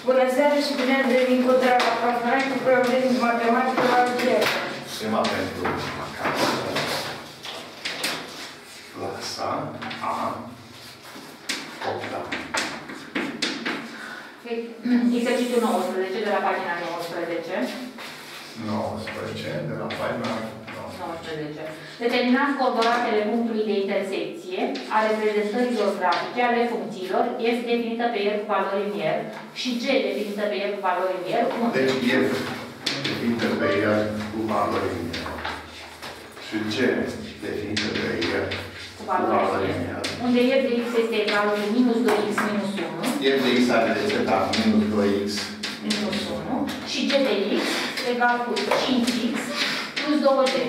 Bună seara și bine ați venit cu dragă pastoral cu probleme de matematică la algebra. Schema pentru acasă. Clasa A. 8. Exercițiul 19 de la pagina 19. 19 de la pagina 19. Determinați coordonatele punctului de intersecție a reprezentărilor grafice ale funcțiilor f definită pe el cu valori în el și g definită pe el cu valori în el. Deci f definită pe el cu valori în el și g definită pe el cu valori în el. Unde f de x este egal cu minus 2x minus 1. f de x are de zeta minus 2x minus 1 și g de x egal cu 5x plus 20.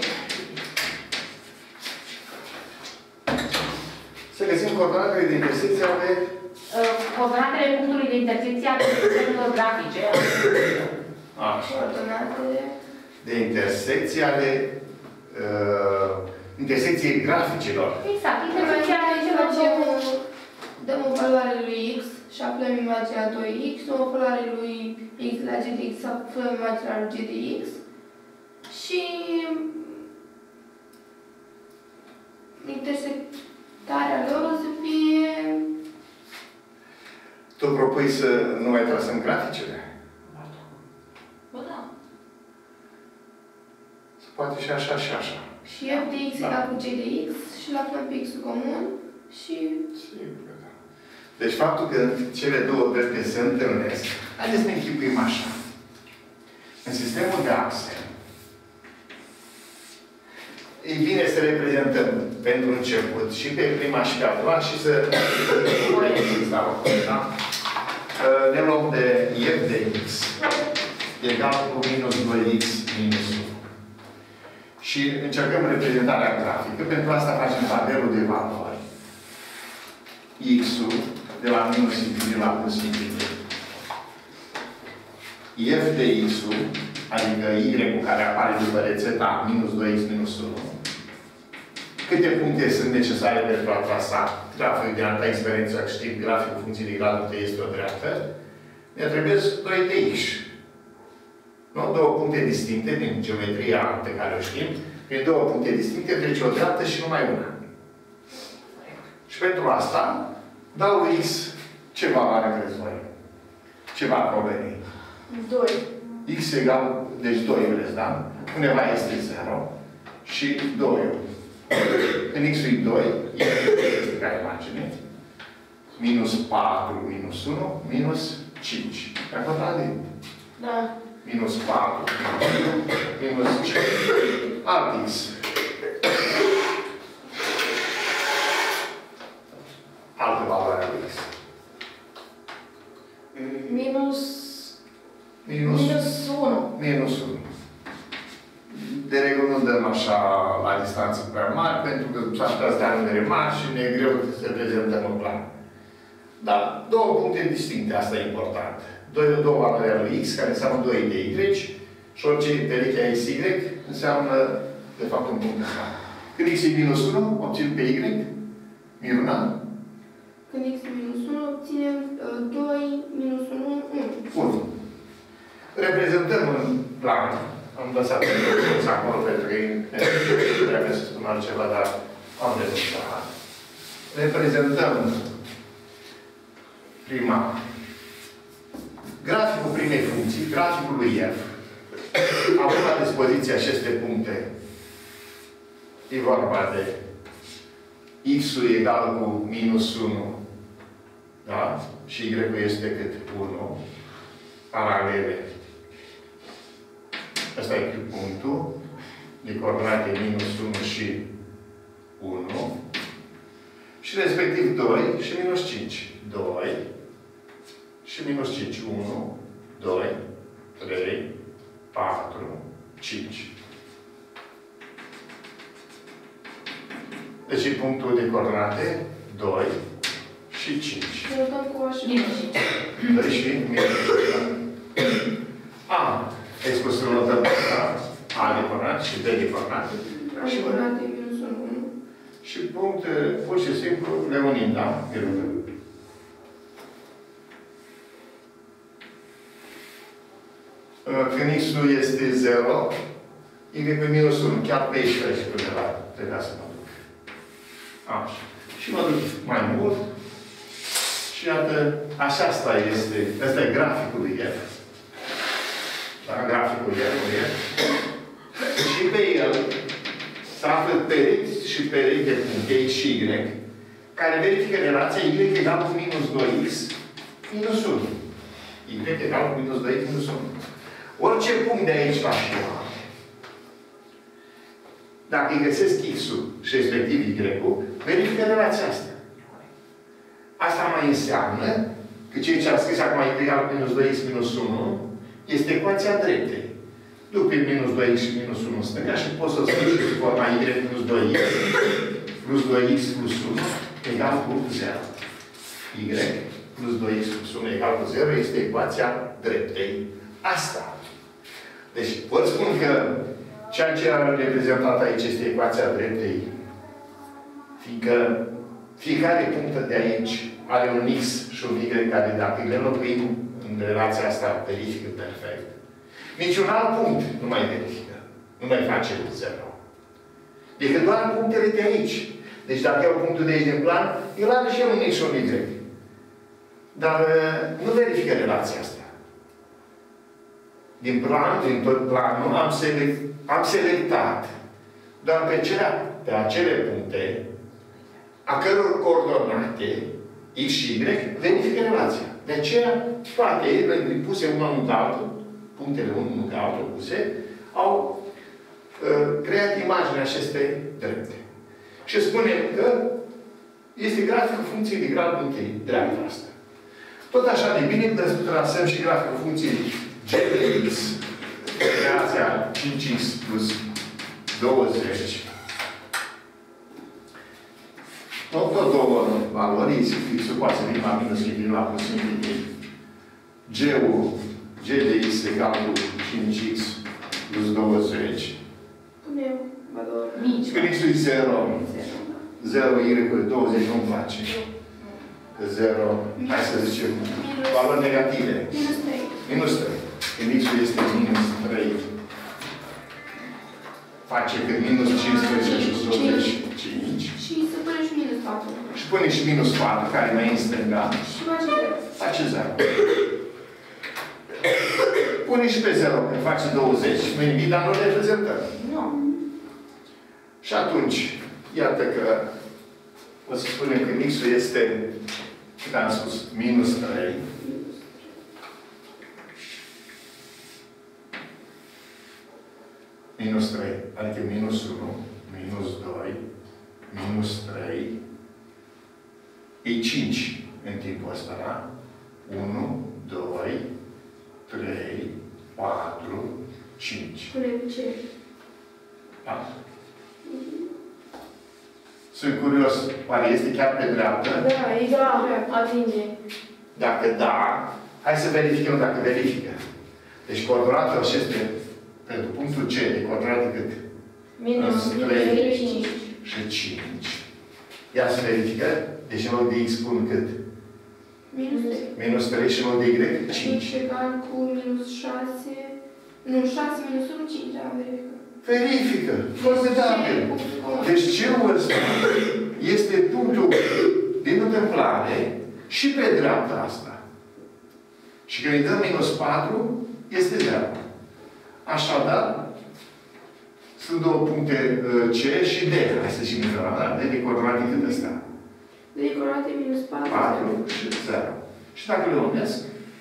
Să găsim coordonatele de intersecție ale... Coordonatele punctului de intersecție ale reprezentărilor grafice. Așa. Coordonatele De intersecție ale... intersecției graficilor. Exact. Intersecția ale celor două. dăm o valoare lui x și aflăm imaginea 2x, dăm o valoare lui x la g de x și aflăm imaginea lui g de x și intersectarea lor o să fie... Tu propui să nu mai trasăm graficele? Bă, da. Se poate și așa și așa. Și f de x egal cu g de x și la aflăm pe x-ul comun și... Sigur că da. Deci faptul că cele două drepte se întâlnesc, haideți să ne închipuim așa. În sistemul de axe, e bine să reprezentăm pentru început și pe prima și pe a doua și să ne luăm de f de x egal cu minus 2x minus 1. Și încercăm reprezentarea grafică. Pentru asta facem tabelul de valori. X-ul de la minus infinit la plus infinit. F de x-ul, adică y-ul care apare după rețeta minus 2x minus 1. Câte puncte sunt necesare pentru a trasa graficul de alta experiență, că știm graficul funcției de gradul T este o dreaptă, ne trebuie 2 de x. Nu? Două puncte distincte din geometria pe care o știm. Prin două puncte distincte trece o dreaptă și numai una. Și pentru asta dau lui x ce valoare crezi voi? Ce va proveni? 2. X egal, deci 2 vreți, da? Undeva este 0. Și 2. Când x-ul e 2, este ca imagine. Minus 4, minus 1, minus 5. Pe quadrat. Da. Minus 4, minus 5. Alt x. Altă valoare a lui x. Minus 1. Minus 1. De regulă nu dăm așa la distanță prea mare, pentru că s-ar putea să dea numere mari și ne e greu să prezentăm în plan. Dar două puncte distincte, asta e important. Două valori a lui x, care înseamnă 2 de y, și orice pereche a xy înseamnă, de fapt, un punct ăsta. Când x e minus 1, obțin pe y, Miruna? Când x e minus 1, obținem 2 minus 1, 1. 1. Reprezentăm în plan. Am lăsat acolo pentru că trebuie să spun altceva, dar am rezultat. Reprezentăm prima graficul primei funcții, graficul lui f. Avem la dispoziție aceste puncte. E vorba de x-ul egal cu minus 1, da? Și y-ul este cât 1, paralele. Asta e punctul de coordonate minus 1 și 1. Și respectiv 2 și minus 5. 2 și minus 5. 1, 2, 3, 4, 5. Deci e punctul de coordonate 2 și 5. Ne dăm cu așa. 2 și minus 5. A. Exposul notăm A de coordonate și B de coordonate. A de coordonate minus 1. Și punct, pur și simplu, le unim, da? când x-ul este 0, y pe minus 1. Chiar pe aici până la trebuia să mă duc. Așa. Și mă duc mai mult. Și iată, așa ăsta e graficul lui F. Da? Graficul F. Și pe el se află pereți și pereți de puncte X și Y, care verifică relația Y egal cu minus 2X minus 1. Y egal cu minus 2X minus 1. Orice punct de aici la și la, dacă îi găsesc X-ul și respectiv Y-ul, verifică relația asta. Asta mai înseamnă că ceea ce am scris acum Y egal cu minus 2X minus 1 este ecuația dreptei. Duc pe minus 2x și minus 1 în stânga și pot să scriu și forma y minus 2x plus 2x plus 1 egal cu 0. Y plus 2x plus 1 egal cu 0 este ecuația dreptei. Asta. Deci pot spun că ceea ce am reprezentat aici este ecuația dreptei, fiindcă fiecare punct de aici are un x și un y care, dacă le înlocuim în relația asta, verifică perfect. Niciun alt punct nu mai verifică. Nu mai face 0. Decât doar punctele de aici. Deci dacă iau punctul de aici din plan, el are și el un x și un y. Dar nu verifică relația asta. Din tot planul, am selectat doar pe acele puncte a căror coordonate x și y verifică relația. De aceea, toate ele puse unul în altul, punctele unul ca altul puse, au creat imaginea acestei drepte. Și spunem că este graficul funcției de grad punctei dreapta asta. Tot așa de bine trasăm și graficul funcției g de x, relația 5x plus 20. Tot două valori, x-ul poate să vin la minus, vin la plus infinit. G de x egal cu 5x plus 20. Cum e valori? Mici. Când x-ul e 0, 0 y cu 20 nu-mi place. 0, hai să zicem, valori negative. Minus 3. Minus 3. Când x-ul este minus 3, face că minus 15 și 25. Și să pune și minus 4. Și pune și minus 4, care mai e în stânga. Și face 0. Face 0. Pune și pe 0, că face 20, nu e nimic, dar nu reprezentăm. Nu. Și atunci, iată că o să spunem că x-ul este, cât am spus, minus 3. Minus 3, adică minus 1, minus 2, minus 3, e 5 în timpul ăsta, da? 1, 2, 3, 4, 5. Pune cu ce? Da? Sunt curios, oare este chiar pe dreaptă? Da, egal. Atinge. Dacă da, hai să verificăm dacă verifică. Deci coordonata aceste pentru punctul C de coordonate cât? Minus 3 și 5. Și 5. Ia să verifică. Deci în loc de x spun cât? Minus 3. Minus 3 și în loc de y? 5. 5 egal cu minus 6. Nu, 6 minus 1, 5. Da, verifică. Verifică. Formidabil. Deci C-ul ăsta este punctul din întâmplare și pe dreapta asta. Și când îi dăm minus 4, este 0. Așadar, sunt două puncte C și D. Hai să zicem da? De coordonate cât ăsta? De coordonate minus 4. 4 și 0. Și dacă le unesc,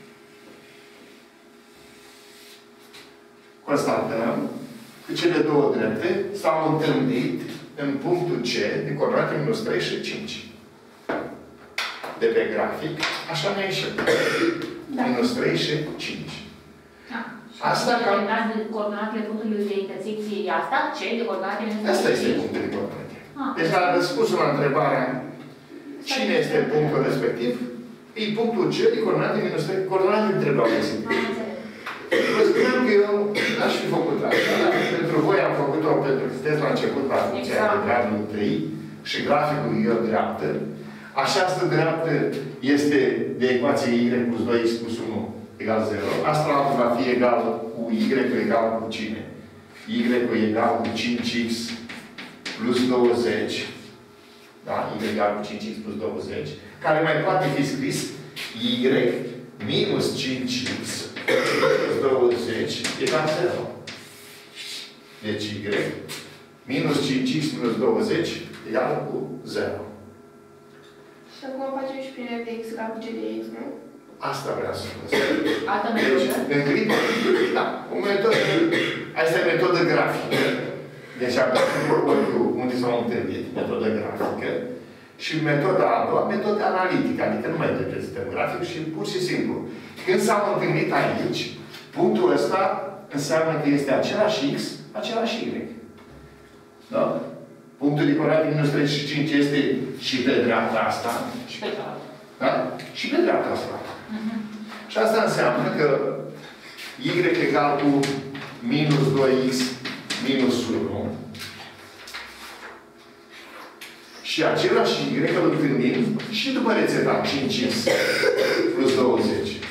constatăm că cele două drepte s-au întâlnit în punctul C de coordonate minus 3 și 5. De pe grafic, așa ne-a ieșit. Da. Minus 3 și 5. Asta ca... coordonatele punctului de intersecție e asta? C de coordonate minus 3? Asta este punctul de coordonate. Deci la răspunsul la întrebarea cine este punctul respectiv, e punctul C de coordonate minus 3. Coordonate între două găsit. Vă spuneam că eu n-aș fi făcut asta, dar pentru voi am făcut-o pentru că sunteți la început la funcția de gradul 3 și graficul e o dreaptă. Această dreaptă este de ecuație y plus 2x plus 1 egal 0. Asta va fi egal cu y egal cu cine? Y egal cu 5x plus 20. Da? Y egal cu 5x plus 20. Care mai poate fi scris y minus 5x plus 20 egal 0. Deci y minus 5x minus 20 egal cu 0. Și acum facem și prin f de x egal cu g de x, nu? Asta vreau să vă spun. Altă Deci, metodă? în clipa, da, o metodă, asta e metodă grafică. Deci, unde s-au întâlnit, metodă grafică. Și metoda a doua, metodă analitică, adică nu mai reprezentăm grafic și pur și simplu. Când s-au întâlnit aici, punctul ăsta înseamnă că este același x, același y. Da? Punctul de coordonate minus 35 este și pe dreapta asta. Și pe cealaltă. Da? Și pe dreapta asta. Și asta înseamnă că y egal cu minus 2x minus 1 și același y îl întâlnim și după rețeta 5x plus 20.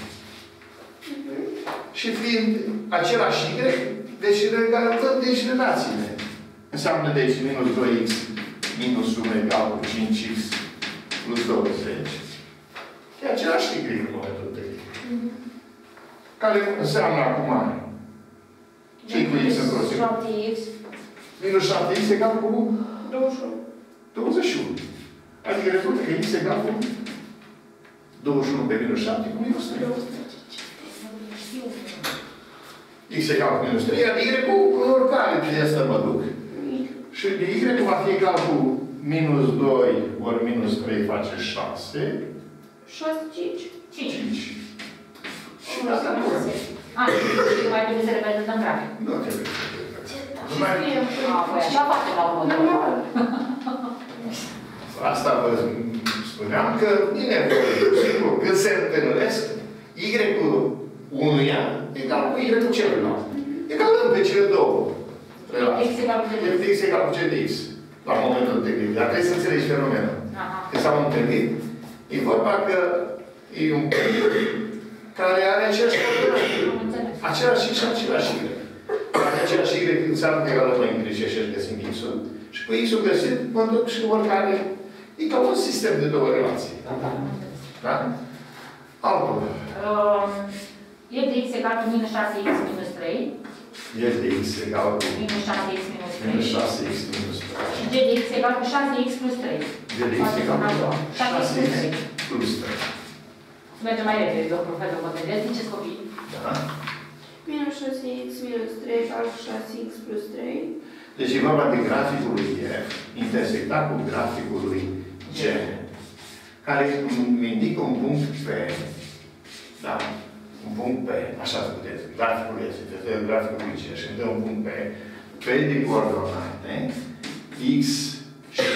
Și fiind același y, deci regalăm deci relațiile. Înseamnă deci minus 2x minus 1 egal cu 5x plus 20. E același y în momentul de care înseamnă acum ce cu x în prosim? 7x. Minus 7x egal cu 21. 21. Adică rezultă că x egal cu 21 pe minus 7 cu minus 3. X egal cu minus 3, iar y cu oricare de asta mă duc. Și de y va fi egal cu minus 2 ori minus 3 face 6. 6, 5. 5. Și asta nu Și mai trebuie să reprezentăm grafic. Nu trebuie să reprezentăm. Ce scriem? Păi așa face la următorul. Asta vă spuneam că e nevoie. Sigur, când se întâlnesc, y-ul unuia egal cu y-ul celuilalt. Egalăm pe cele două. X egal cu F de x egal cu g de x. La momentul întâlnirii. Dar trebuie să înțelegi fenomenul. Că s-au întâlnit, e vorba că e un punct care are aceeași coordonate. Același x și același y. Dacă același y înseamnă că egalăm mai îngrijă și găsim x-ul. Și cu x-ul găsit, mă duc și oricare. E ca un sistem de două relații. Da? Altul. E de x egal cu minus 6x minus 3. E de x egal cu Minus 6x minus 3. minus 6x minus 3. Și g de x egal cu 6x plus 3. G de x egal cu 6x plus 3. Mergem mai repede, domnul profesor, mă vedeți? Ziceți copii. Da? Minus 6x minus 3 egal cu 6x plus 3. Deci e vorba de graficul lui F, intersectat cu graficul lui G, care îmi indică un punct P. Da? Un punct P, așa spuneți. Graficul este graficul lui G și îmi dă un punct P. P de coordonate, X și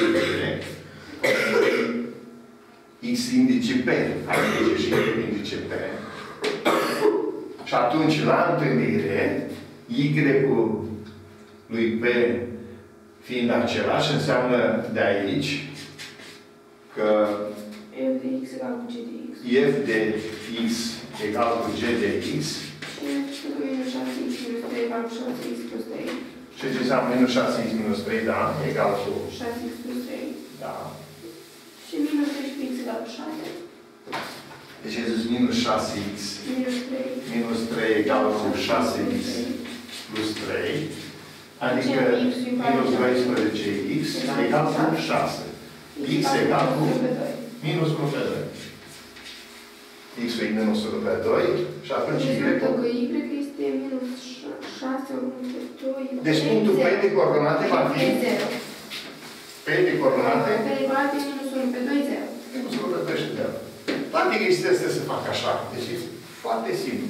Y, X indice P, adică și Y indice P. Și atunci, la întâlnire, Y-ul lui P fiind același, înseamnă de aici că F de x egal cu g de x. F de x egal cu g de x. Și minus 6x minus 3 egal cu 6x plus 3. Și ce înseamnă minus 6x minus 3, da, egal cu 6x plus 3. da. Și minus 13x egal cu 6. Deci ai zis minus 6x Minus 3. minus 3 egal cu 6x plus 3. Adică minus 12x egal cu 6. X egal cu minus 1 pe 2. X-ul e minus 1 pe 2 și atunci Y. Rezultă că Y este minus 6 ori 1 pe 2. Deci punctul P de coordonate va fi P de coordonate P de coordonate minus 1 pe 2, 0. minus 1 pe 2 și 0. Toate chestiile astea se fac așa. Deci e foarte simplu.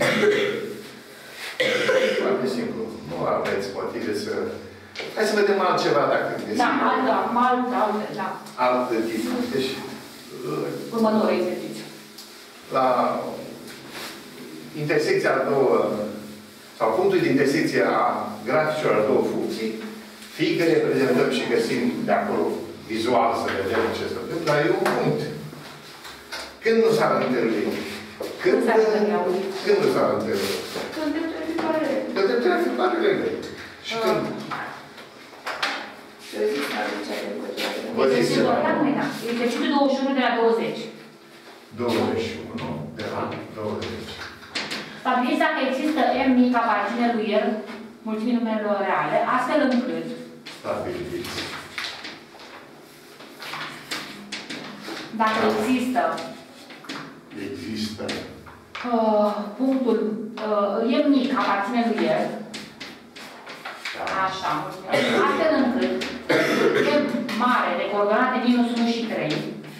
Foarte simplu. Nu aveți motive să... Hai să vedem altceva dacă găsim. Da, alte, da. Alt tip. Deci, Următorul exercițiu. la intersecția a două, sau punctul de intersecție a graficilor a două funcții, fie că reprezentăm și găsim de acolo vizual să vedem ce se întâmplă, dar e un punct. Când nu s-ar întâlni Când s-a întâlnit? Când s-a întâlnit? Când te trebuie paralele. Când te trebuie paralele. Și când? Eu zic că are cea de văzut. Vă zic ce la... Exercițiul 21 de la 20. 21 de la 20. Stabiliți dacă există M mic aparține lui el, mulțimii numerelor reale, astfel încât Stabiliți. dacă există punctul M mic aparține lui el, așa, astfel încât M mare de coordonate minus 1 și 3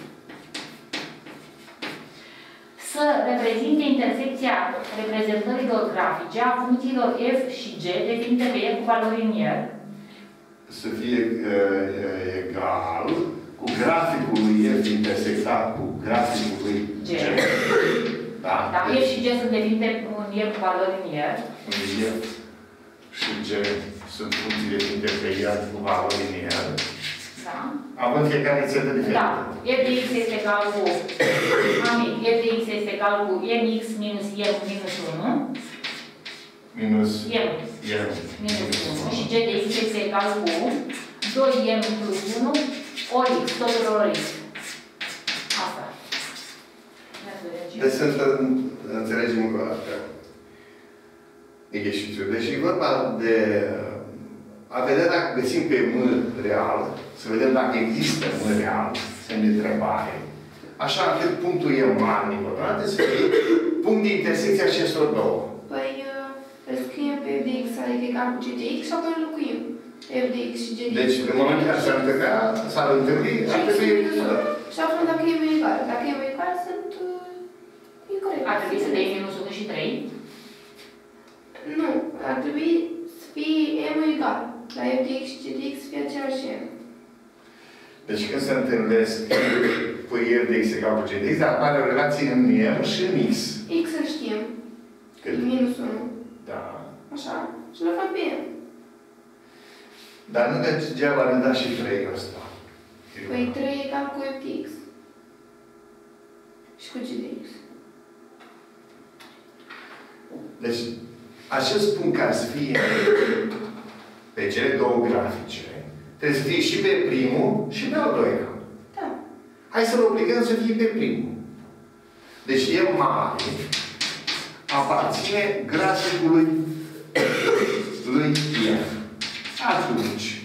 să reprezinte intersecția reprezentărilor grafice a funcțiilor f și g definite pe el cu valori în el. Să fie egal cu graficul lui f intersectat cu graficul lui g. Da? Da, f și g sunt definite în el cu valori în el. F și g sunt funcții definite pe el cu valori în el. Da. Având fiecare țetă diferită. Da. F de x este egal cu f de x este egal cu mx minus m minus 1. Minus m minus 1. Și g de x este egal cu 2m plus 1 ori x, totul ori x. Asta. Deci să înțelegem încă o dată exercițiul. Deci e vorba de a vedea dacă găsim pe M real, să vedem dacă există M real, semn de întrebare. Așa încât punctul E mare din coordonate să fie punct de intersecție acestor două. Păi, îl scriem pe f de x, adică egal cu g de x, și apoi înlocuim f de x și g de x. Deci, în momentul în care s-ar întâlni, ar trebui... Și aflăm dacă e mai egal. Dacă e mai egal, sunt incorect. Ar trebui să dai minus 1 și 3? Nu. Ar trebui să fie m egal. La f de x și g de x să fie același m. Deci când se întâlnesc cu f de x egal cu g de x, apare o relație în m și în x. X îl știm. Cât? E minus 1. Da. Așa. Și le fac pe m. Dar nu degeaba ne da și 3 ăsta. Păi 3 egal cu f de x. Și cu g de x. Deci, acest punct care să fie pe cele două grafice, trebuie să fie și pe primul și pe al doilea. Da. Hai să-l obligăm să fie pe primul. Deci, el mare aparține graficului lui F. Atunci,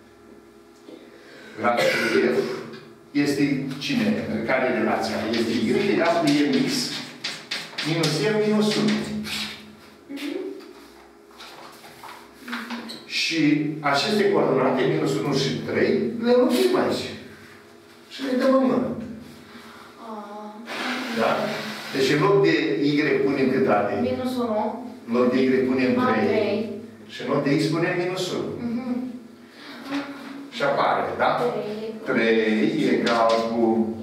graficul F este cine? Care e relația? Este Y egal cu mx minus M minus 1. Și aceste coordonate, minus 1 și 3, le înlocuim aici. Și le dăm în mână. Da? Deci în loc de Y punem cât are? Minus 1. În loc de Y punem 3. 3. Și în loc de X punem minus 1. Și apare, da? 3 egal cu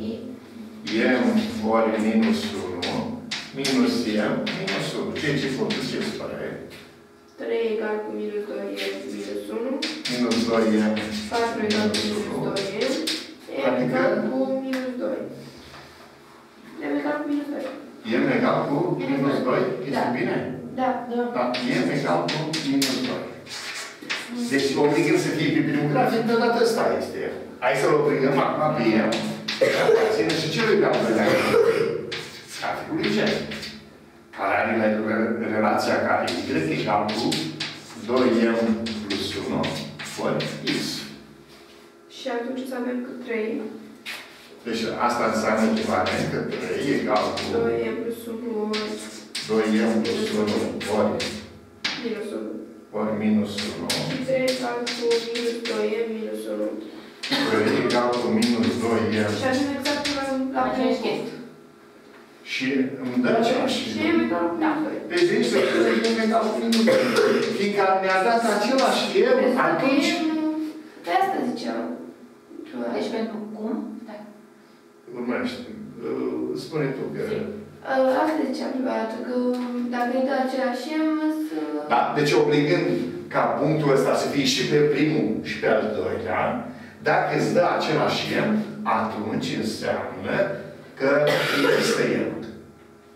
M ori minus 1 minus M minus 1. Ce punctul ce spune? 3 egal cu minus 2 m minus 1. Minus 2M. 4 egal cu minus 2m. M egal cu minus 2. M egal cu minus 2. M egal cu minus 2? Este bine? Da. Da. M egal cu minus 2. Deci obligăm să fie pe primul grafic, deodată ăsta este el. Hai să-l obligăm acum pe M. Aparține și celui de-al doilea graficului C. Care are relația care Y egal cu 2M plus 1 ori X. Și atunci să avem cât 3. Deci asta înseamnă echivalent că 3 egal cu 2m plus 1 ori 2M plus 1 ori minus 1. Ori minus 1. Și 3 egal cu minus 2m minus 1. 3 egal cu minus 2M. Și ajung exact la Aceeași chestie. Și îmi dă aceeași. Și m egal cu minus 2. Deci de aici să fie M egal cu minus 2. Fiindcă ne-a dat același M, atunci... Pe asta ziceam. Deci pentru cum? Da. Urmește. Spune tu că... Asta ziceam prima dată, că dacă îi dă același M, să... Da, deci obligând ca punctul ăsta să fie și pe primul și pe al doilea, dacă îți dă același M, atunci înseamnă că există M.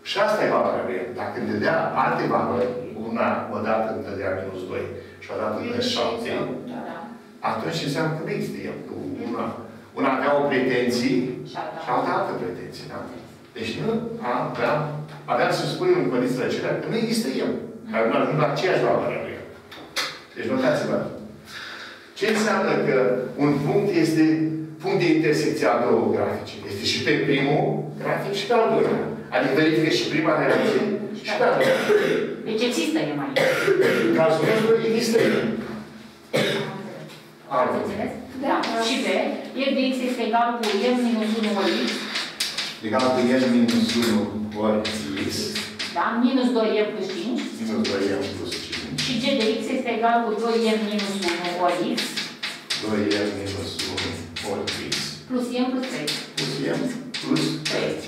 Și asta e valoarea lui M. Dacă îmi dădea alte valori, odată îmi dădea minus 2 și odată îmi dă 7, atunci înseamnă că nu există M. Una avea o pretenție și alta altă pretenție. Da? Deci nu aveam să spunem în condițiile acelea că nu există M. Care nu ajung la aceeași valoare a lui M. Deci notați-vă. Ce înseamnă că un punct este punct de intersecție a două grafice? Este și pe primul grafic și pe al doilea. Adică verifică și prima relație și pe al doilea. Deci există M aici. În cazul nostru există M. Ați înțeles? Da. Și B, f de x este egal cu m minus 1 ori x. Egal cu m minus 1 ori x. Da? Minus 2m plus 5. Minus 2m plus 5. Și g de x este egal cu 2m minus 1 ori x. 2m minus 1 ori x. Plus m plus 3. Plus m plus 3.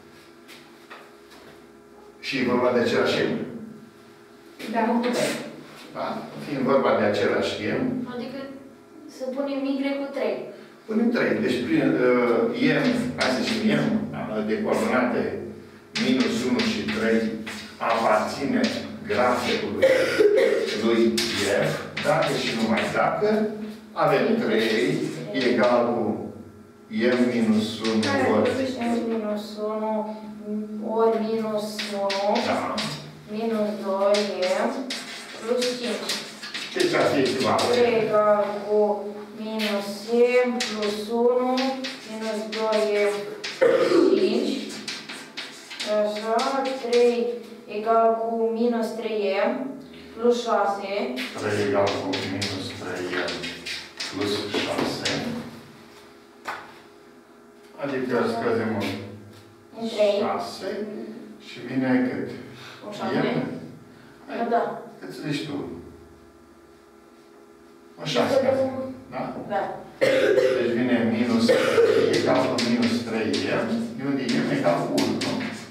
Și e vorba de același m. Da, nu putem. Da? Fiind vorba de același m. Adică să punem y cu 3. Punem 3. Deci prin m, hai să zicem m, de coordonate minus 1 și 3 aparține graficului lui f, dacă și numai dacă avem 3 egal cu m minus 1 ori m minus 1 ori minus 1 da. minus 2m plus 5. Deci asta este valoarea. 3 egal cu minus m plus 1 minus 2m plus 5. Așa, 3 egal cu minus 3m plus 6. 3 egal cu minus 3m plus 6. Adică scăzem În 3. 6 și vine cât? Un 7. Da. Cât zici tu? O 6. Da? Da. Deci vine minus 3 egal cu minus 3m, de unde m egal cu 1, nu?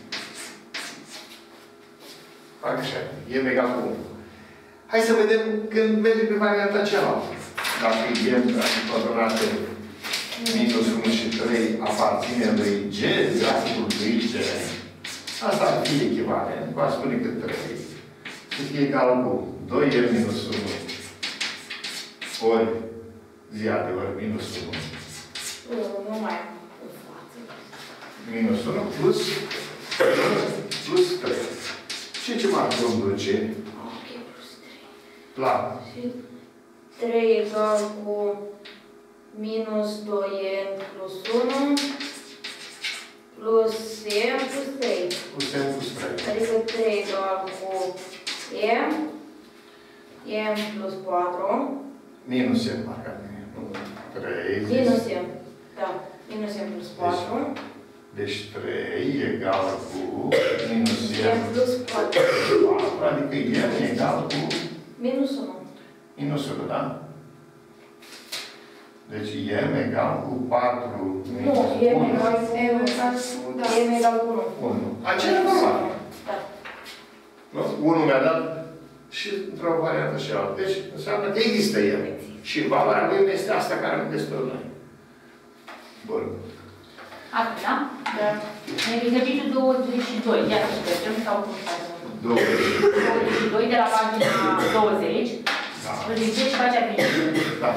Fac așa. M egal cu 1. Hai să vedem când merge pe varianta cealaltă. Dacă m, dacă coordonate minus 1 și 3 aparține lui G, graficul lui G, asta ar fi echivalent. Va spune că 3 să fie egal cu 2m minus 1 ori ziade ori minus 1. Nu mai am în față. Minus 1 plus 3. Și ce mă conduce? Ok, plus 3. La 3 egal cu minus 2n plus 1 plus m plus 3. plus m plus 3. Adică 3 egal cu m plus 4. Minus m, parcă 3. Minus m. Da, minus m plus 4. Deci 3 egal cu minus M m plus 4. 4, adică m egal cu Minus 1. minus 1, da? Deci m egal cu 4 minus Nu, m 1. egal cu da. m egal cu 1. 1. Aceea normal. Da. 1 mi-a dat și într-o variantă și altă. Deci înseamnă că există m. Și valoarea lui este asta care am găsit noi. Bun. Acum, da? Da. Exercițiul 22. Iar să trecem sau cum facem? 22 de la pagina 20. Da. Ridice și face aplicație. Da.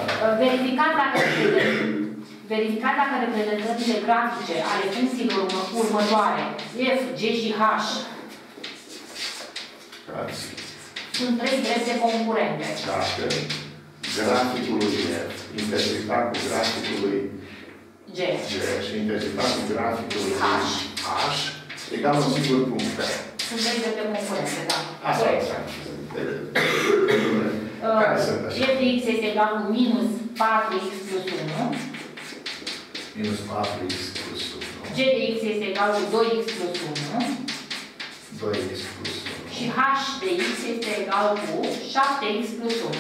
Verificat dacă reprezentările grafice ale funcțiilor următoare, f, g și h, sunt trei drepte concurente. Dacă graficul lui f intersectat cu graficul lui G. și intersectat cu graficul lui h egal un singur punct. Sunt trei drepte concurente, da. Asta e. Care sunt așa? f de x este egal cu minus 4x plus 1. Minus 4x plus 1. G de x este egal cu 2x plus 1. 2x plus 1. Și h de x este egal cu 7x plus 1.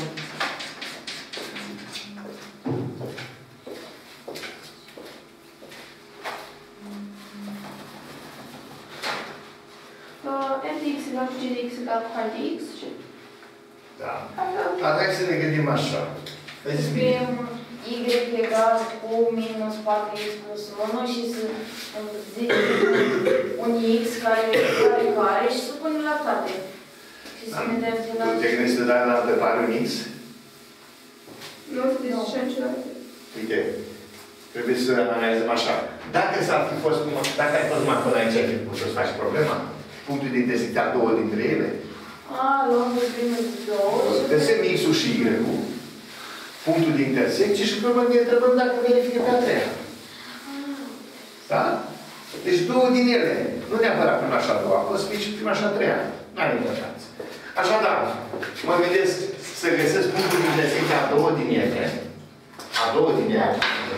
M de x egal cu G de x egal cu H de x. Da. Dar hai să ne gândim așa. Vezi bine. y egal cu minus 4x plus 1 și să zic un x care și să punem la toate. Și să ne dăm de la... Tu te gândești să dai la altă parte un x? Nu, deci și niciodată. Uite, trebuie să analizăm așa. Dacă s-ar fi fost, dacă ai fost numai până aici, ai fi putut să faci problema? Punctul de intensitate a două dintre ele? Luăm de primul două. Găsim x-ul și y-ul, punctul de intersecție și ne întrebăm dacă verifică pe a treia. Da? Deci două din ele. Nu neapărat prima și a doua, poți fi și prima și a treia. N-are importanță. Așadar, mă gândesc să găsesc punctul de intersecție a două din ele. A două din ele.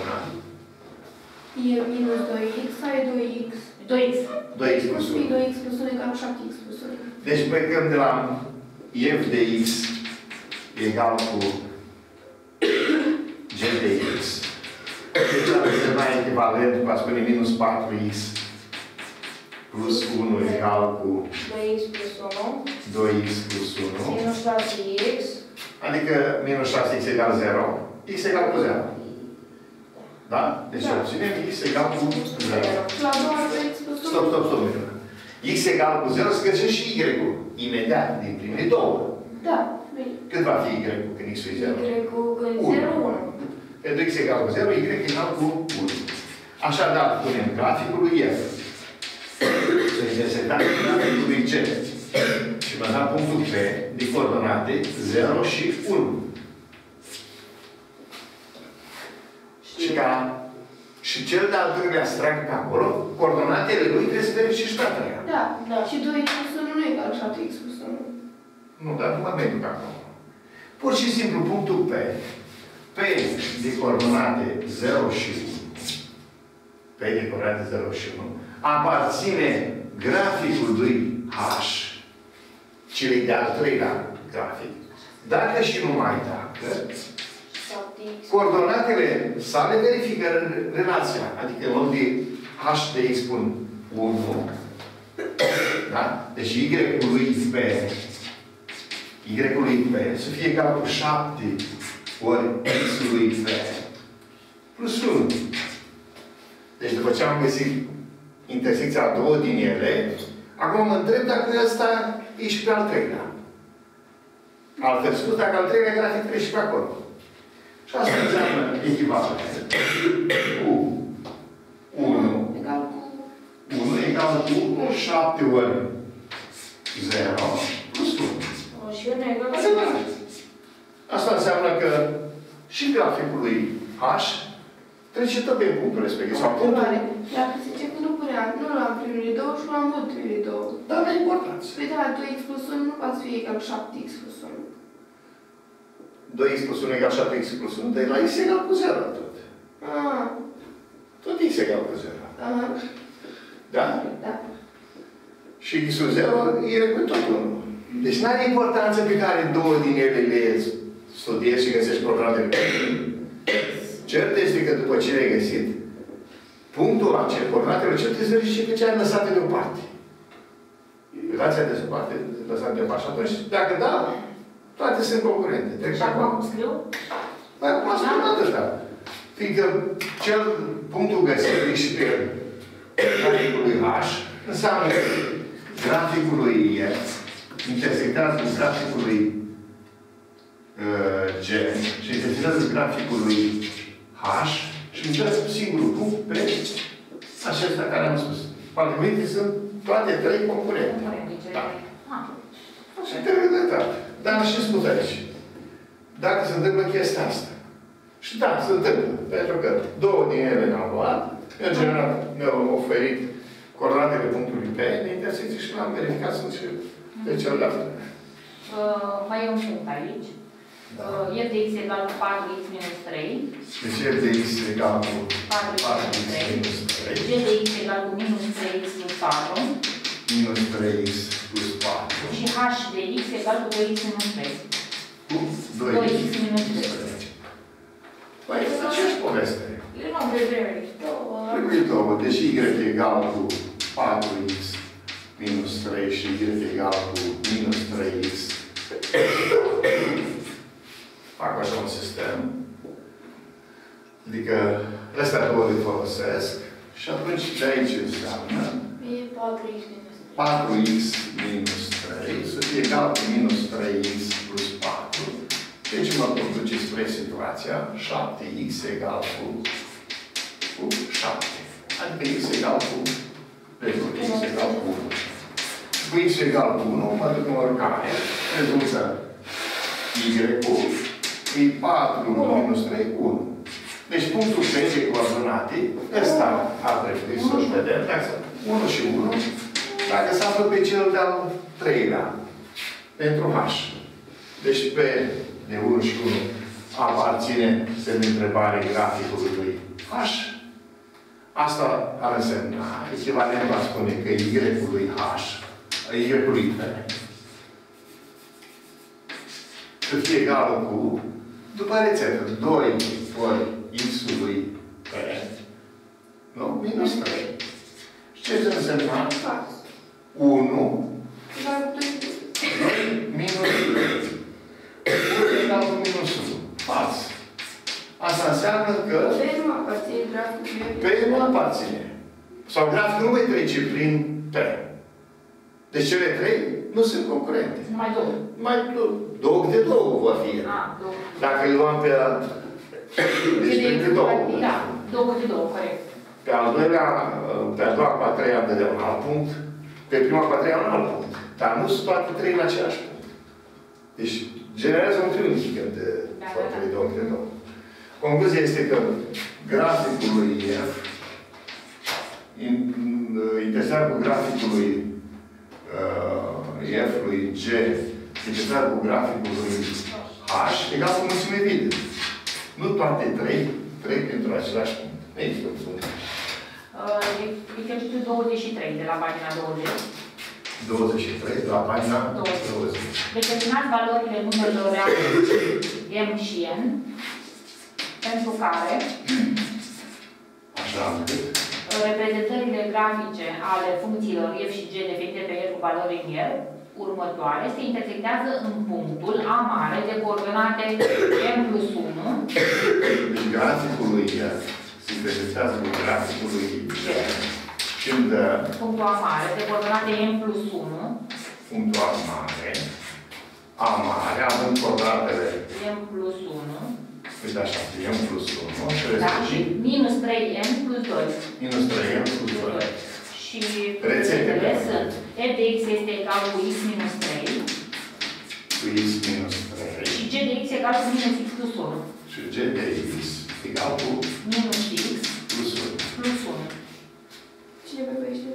E minus 2x sau e 2x? 2x. 2x plus 1. 2x plus 1 egal 7x plus 1. Deci plecăm de la f de x egal cu g de x. Deci am rezervat echivalent cu a spune minus 4x plus 1 egal cu 2x plus 1. 2x plus 1. Minus 6x. Adică minus 6x egal 0. X egal cu 0. Da? Deci obținem x egal cu 0. Și la 2x plus 1. Stop. X egal cu 0 să găsim și y-ul. Imediat, din primele două. Da, bine. Cât va fi y-ul când x-ul e 0? Y-ul când 0, 1. Pentru x egal cu 0, y egal cu 1. Așadar, punem graficul lui f. Să intersectăm graficul lui g. Și mă da punctul P de coordonate 0 și 1. Și cel de-al doilea strang pe acolo, coordonatele lui trebuie să verifici și data aia. Da. Și 2x plus 1 nu egal 7x plus 1. Nu, dar nu mă merg acolo. Pur și simplu, punctul P de coordonate 0 și 1, P de coordonate 0 și 1, aparține graficului H, celui de-al treilea grafic. Dacă și numai dacă, coordonatele sale verifică relația. Adică în loc de H de x pun 1, da? Deci y-ul lui P, y-ul lui P să fie egal cu 7 ori x-ul lui P plus 1. Deci după ce am găsit intersecția a două din ele, acum mă întreb dacă ăsta e și pe al treilea. Altfel spus, dacă al treilea grafic trebuie și pe acolo. Și asta înseamnă echivalent cu 1 egal cu 7 ori 0 plus 1. Și 1 egal cu 0. Asta înseamnă că și graficul lui H trece tot pe punctul respectiv. Sau punctul... Dacă se zice că nu puneam, nu l-am primele două și l-am ultimele două. Dar nu e importanță. Păi da, 2x plus 1 nu poate fi egal 7x plus 1. 2x plus 1 egal 7x plus 1, dar la x egal cu 0 tot. Tot x egal cu 0. Da? Da. Și x-ul 0 e cu tot 1. Deci nu are importanță pe care două din ele le studiezi și găsești programele pe ele. Cert este că după ce le-ai găsit, punctul acel, coordonatele cel trebuie să verifici pe ce ai lăsat pe deoparte. Relația de deoparte, lăsat deoparte. Și atunci, dacă da, toate sunt concurente. Și acum cum scriu? Păi acum am spus atâta. Fiindcă punctul găsit și pe graficul lui H înseamnă că graficul lui F intersectează cu graficul lui G și intersectează graficul lui H și îmi dă singurul punct pe acesta care am spus. Argumente sunt toate trei concurente. Da. Și trebuie de dat. Dar și spus aici. Dacă se întâmplă chestia asta. Și da, se întâmplă. Pentru că două din ele ne-au luat. În general ne-au oferit coordonatele punctului P de intersecție și l-am verificat sunt și de celălalt. Mai e un punct aici. F de x egal cu 4x minus 3. Deci f de x egal cu 4x minus 3. G de x egal cu minus 3x plus 4. Minus 3x plus 4. Și h de x egal cu 2x minus 3. Cu 2x minus 3. Păi, este aceeași poveste. Eu nu am vedere. Trebuie două. Deci y egal cu 4x minus 3 și y egal cu minus 3x. Fac așa un sistem. Adică ăstea două le folosesc și atunci de aici înseamnă E 4x minus 3. 4x minus 3 să fie egal cu minus 3x plus 4. Deci mă pot duce spre situația 7x egal cu 7. Adică x egal cu x egal cu 1. Cu x egal cu 1, mă duc în oricare, rezultă y-ul, e 4 minus 3, 1. Deci punctul P de coordonate, ăsta ar trebui să-l vedem, dacă 1 și 1, dacă se află pe cel de-al treilea, pentru H. Deci P de 1 și 1 aparține semn de întrebare graficului lui H. Asta ar însemna, echivalent va spune că Y-ul lui H, Y-ul lui P, să fie egală cu, după rețetă, 2 ori X-ului P, nu? Minus 3. Și ce să însemna? 1 minus 1 egal cu minus 1. Fals. Asta înseamnă că P nu aparține graficului. P nu aparține. Sau graficul nu mai trece prin P. Deci cele trei nu sunt concurente. Numai două. Mai două câte două vor fi. Două. Dacă îl luăm pe deci pe două. Da, două câte două, corect. Pe al doilea, pe a doua, pe a treia de un alt punct, pe prima, pe a treia un alt punct. Dar nu sunt toate trei la același punct. Deci generează un triunghi când foarte două câte două. Concluzia este că graficul lui F intersectat cu graficul lui F lui G intersectat cu graficul lui H egal cu mulțime vide. Nu toate trei trec pentru același punct. Nu există punct. Exercițiul 23 de la pagina 20. 23 de la pagina 20. Determinați valorile numerelor reale M și N pentru care Așa încât reprezentările grafice ale funcțiilor f și g definite pe el cu valori în el următoare se intersectează în punctul A mare de coordonate m plus 1. Deci graficul lui F se intersectează cu graficul lui G. Când Punctul A mare de coordonate m plus 1. punctul A mare, având coordonatele m plus 1. uite așa, m plus 1 și Da, și respectiv minus 3m plus 2. minus 3m plus 2. Și Rețetele sunt f de x este egal cu x minus 3 cu x minus 3 și g de x egal cu minus x plus 1. și g de x egal cu Minus x plus 1. plus 1. Cine vorbește?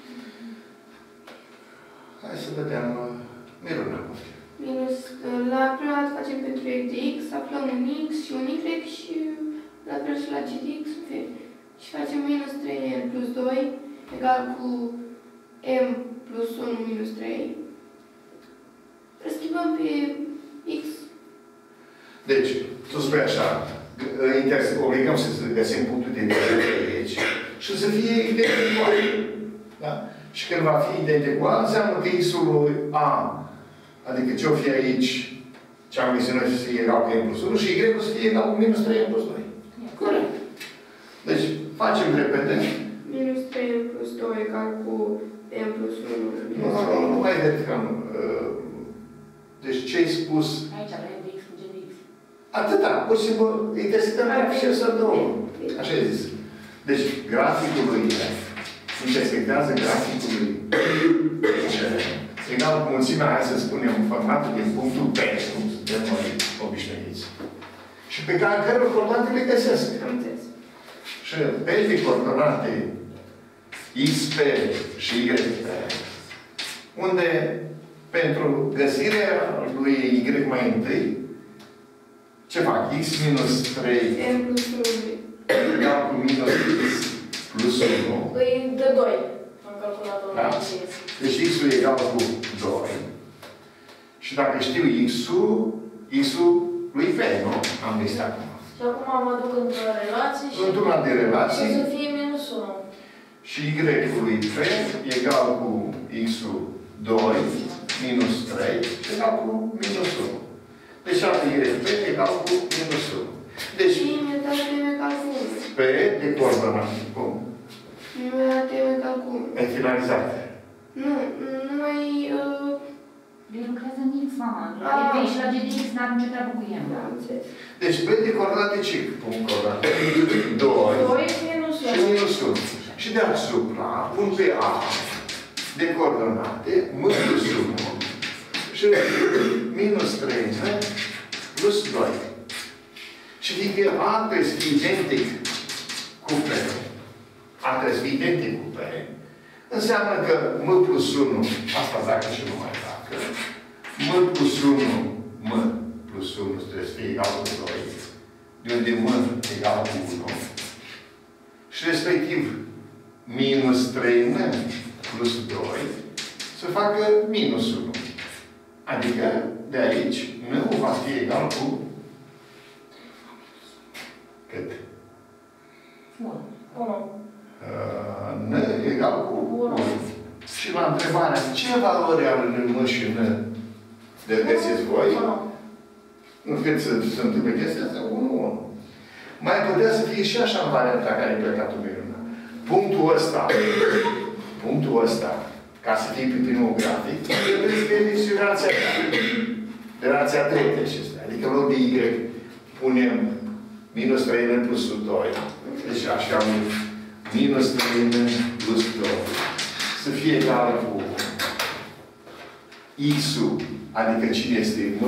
Hai să vedem Miruna. Minus, la prima dată facem pentru f de x, aflăm un x și un y și la fel și la g de x, un fel. Și facem minus 3n plus 2 egal cu m plus 1 minus 3. Îl schimbăm pe x. Deci, tu spui așa, obligăm să găsim punctul de intersecție aici și să fie identic cu A. Da? Și când va fi identic cu A, înseamnă că x-ul lui A, adică ce-o fi aici, ce am găsit noi să fie egal cu m plus 1 și y-ul să fie egal cu minus 3m plus 2. Corect. Deci, facem repede. Minus 3n plus 2 egal cu m plus 1 minus 3. Nu mai verticăm. Deci, ce-ai spus? Aici avem de x cu g de x. Atâta, pur și simplu, intersectăm și să dăm. Așa e zis. Deci, graficul lui F intersectează graficul lui G egal cu mulțimea, hai să spunem, formată din punctul P, cum suntem noi obișnuiți. Și pe care coordonate le găsesc. Am înțeles. Și pe de coordonate XP și YP, unde pentru găsirea lui Y mai întâi, ce fac? X minus 3 m plus 1 egal cu minus X plus 1. Îi dă 2. Am calculat o Da? Deci X-ul e egal cu 2. Și dacă știu X-ul lui P, nu? Am găsit acum. Și acum mă duc într-o relație și... Într-una de relații. Și să fie minus 1. Și Y-ul lui P egal cu X-ul 2 minus 3 egal cu minus 1. Deci altă Y P egal cu minus 1. Deci, și mi-a dat m egal cu 1. Pe de coordonate. Cum? Numerat m egal cu 1. Ai finalizat. Nu, numai... El lucrează în X, mama. La EV și la GDX n-am nicio treabă cu el. Am înțeles. Deci pe de coordonate ce? Punct coordonate. 2 2 minus și minus 1. Și deasupra pun pe A de coordonate m plus 1 și minus 3 plus 2. Și fiindcă A trebuie să fie identic cu P, A trebuie să fie identic cu P, înseamnă că m plus 1, asta dacă și nu mai dacă, m plus 1, m plus 1 trebuie să fie egal cu 2, de unde m egal cu 1, și respectiv minus 3n plus 2 să facă minus 1. Adică, de aici, n va fi egal cu cât? 1. N egal cu 1. Și la întrebarea ce valori are în m și n de găsiți voi? Nu cât să întâmple chestia asta? 1, 1. Mai putea să fie și așa în varianta care e plecat-o minunat. Punctul ăsta, ca să fie pe primul grafic, trebuie să fie și relația relația dreptă acestea. Adică în loc de Y punem minus 3n plus 2. Deci așa minus 3n plus 2. Să fie egal cu X-ul, adică cine este m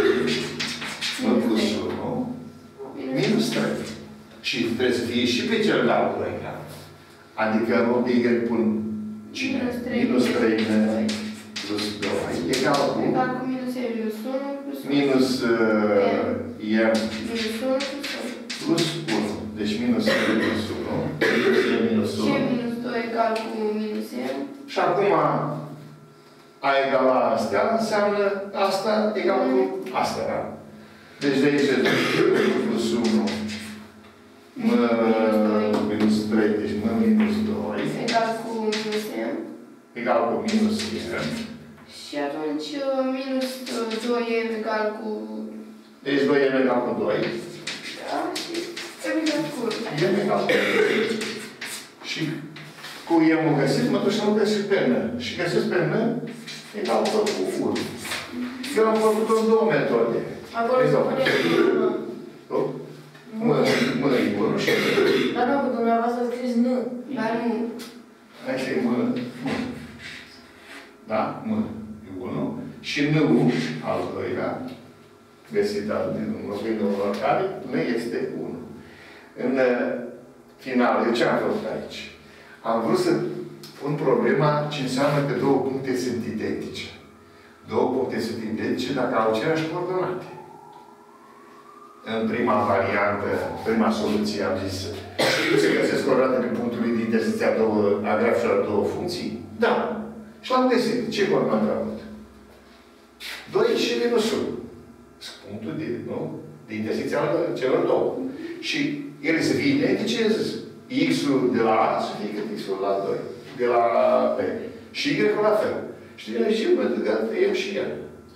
plus 1, minus 3. Și trebuie să fie și pe celălalt proiect. Adică în loc de Y pun cine? Minus 3n plus 2 egal cu minus m minus 1 plus 1. Minus m Minus 1 plus 1. plus 1. Deci minus m plus 1. Minus 1. Și minus 2 egal cu minus m. Și acum a egal la astea înseamnă asta egal cu asta, da? Deci de aici plus 1 m minus 3, deci m minus 2 egal cu minus m. Egal cu minus m. Și atunci minus 2m egal cu... Deci 2m egal cu 2. Da, și m egal cu 1. M egal cu 2. Și cu m-ul găsit, mă duc și mă găsit pe n. Și găsesc pe n egal cu 1. Eu am făcut-o în două metode. Acolo se pune M e 1 și Dar nu, că dumneavoastră scris N. Dar nu. așa e m. Da? M e 1. Și n-ul, al doilea, găsit din înlocuind oricare, n este 1. În final, eu ce am făcut aici? Am vrut să pun problema ce înseamnă că două puncte sunt identice. Două puncte sunt identice dacă au aceeași coordonate. În prima variantă, prima soluție, am zis, știu să găsesc coordonate pe punctul de intersecție a graficilor două funcții? Da. Și l-am găsit. Ce coordonate am avut? 2 și minus 1. Punctul de intersecție al celor două. Și ele să fie identice, X-ul de la A să fie cât X-ul la 2. De la B. Și Y-ul la fel. Știi? Și mă dăgat M și el.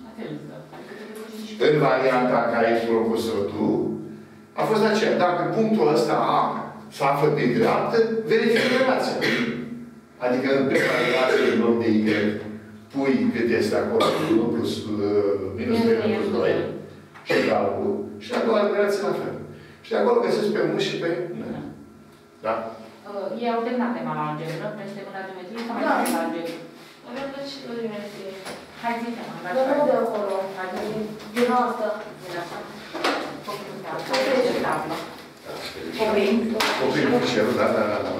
În varianta care ai propus-o tu, a fost aceea. Dacă punctul ăsta A se află pe dreaptă, verifică relația. Adică în prima relație, în loc de Y, pui cât este acolo, 1 plus minus 3 plus 2. Și egal cu... Și a doua relație la fel. Și de acolo găsesc pe M și pe N. Da? Ei au terminat tema la algebră, peste la geometrie sau mai la algebră? Avem dat și la geometrie. Hai zi-te, mă, Dar nu de acolo. Din asta. din asta. Oprim. Oprim fișierul, da, da, da.